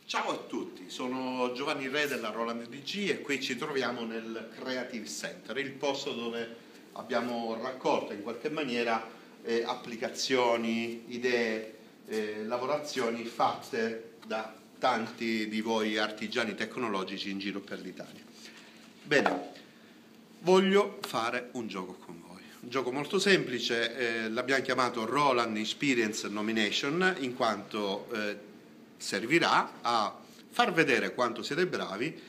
Ciao a tutti, sono Giovanni Re della Roland DG e qui ci troviamo nel Creative Center, il posto dove abbiamo raccolto in qualche maniera applicazioni, idee, lavorazioni fatte da tanti di voi artigiani tecnologici in giro per l'Italia. Bene, voglio fare un gioco con voi. Un gioco molto semplice, l'abbiamo chiamato Roland Experience Nomination in quanto servirà a far vedere quanto siete bravi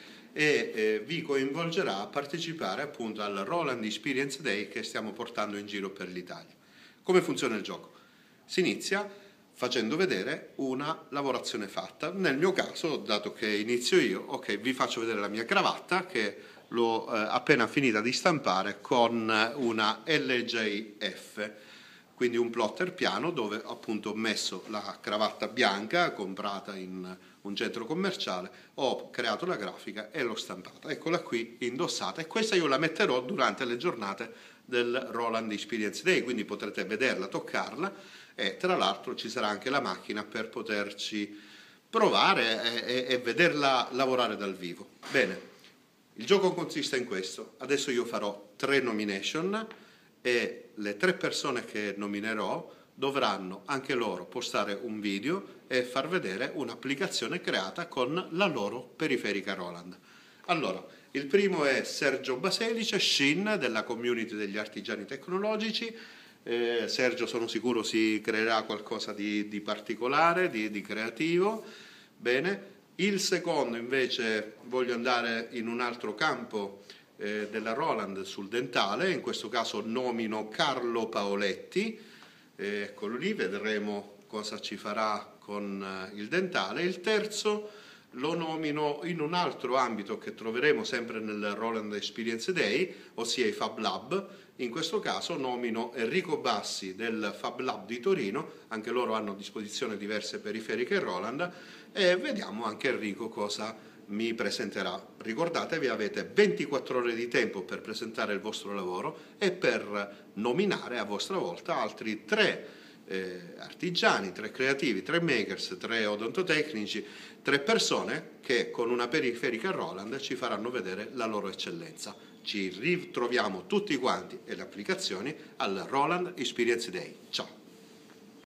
e vi coinvolgerà a partecipare appunto al Roland Experience Day che stiamo portando in giro per l'Italia. Come funziona il gioco? Si inizia facendo vedere una lavorazione fatta. Nel mio caso, dato che inizio io, ok, vi faccio vedere la mia cravatta che l'ho appena finita di stampare con una LJF, quindi un plotter piano dove appunto ho messo la cravatta bianca comprata in un centro commerciale, ho creato la grafica e l'ho stampata. Eccola qui indossata e questa io la metterò durante le giornate del Roland Experience Day, quindi potrete vederla, toccarla e tra l'altro ci sarà anche la macchina per poterci provare e vederla lavorare dal vivo. Bene, il gioco consiste in questo. Adesso io farò 3 nomination e le 3 persone che nominerò dovranno anche loro postare un video e far vedere un'applicazione creata con la loro periferica Roland. Allora, il primo è Sergio Baselice, Shin, della community degli artigiani tecnologici. Sergio sono sicuro si creerà qualcosa di particolare, di creativo. Bene. Il secondo invece voglio andare in un altro campo della Roland sul dentale, in questo caso nomino Carlo Paoletti, eccolo lì, vedremo cosa ci farà con il dentale. Il terzo lo nomino in un altro ambito che troveremo sempre nel Roland Experience Day, ossia i Fab Lab. In questo caso nomino Enrico Bassi del Fab Lab di Torino, anche loro hanno a disposizione diverse periferiche Roland, e vediamo anche Enrico cosa mi presenterà. Ricordatevi, avete 24 ore di tempo per presentare il vostro lavoro e per nominare a vostra volta altri 3 artigiani, 3 creativi, 3 makers, 3 odontotecnici, 3 persone che con una periferica Roland ci faranno vedere la loro eccellenza. Ci ritroviamo tutti quanti e le applicazioni al Roland Experience Day. Ciao!